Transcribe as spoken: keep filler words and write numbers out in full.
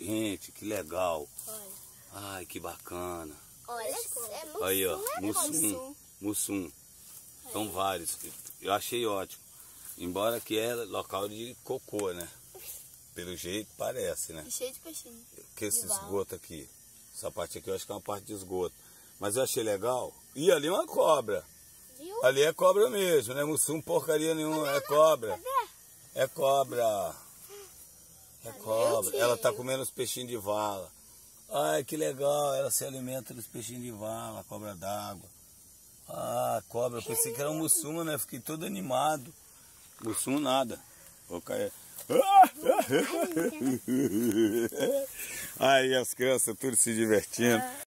Gente, que legal. Olha. Ai, que bacana. Olha, é mussum. Aí, ó, é mussum. Mussum. São vários. Eu achei ótimo. Embora que é local de cocô, né? Pelo jeito parece, né? E cheio de peixinho. Que esse De bala. esgoto aqui. Essa parte aqui eu acho que é uma parte de esgoto. Mas eu achei legal. E ali é uma cobra. Viu? Ali é cobra mesmo, não é mussum porcaria nenhuma, é cobra. É cobra. É cobra. Ela tá comendo os peixinhos de vala. Ai, que legal, ela se alimenta dos peixinhos de vala, cobra d'água. Ah, cobra, eu pensei que era um mussum, né? Fiquei todo animado. Mussum nada. Vou cair. Aí as crianças tudo se divertindo.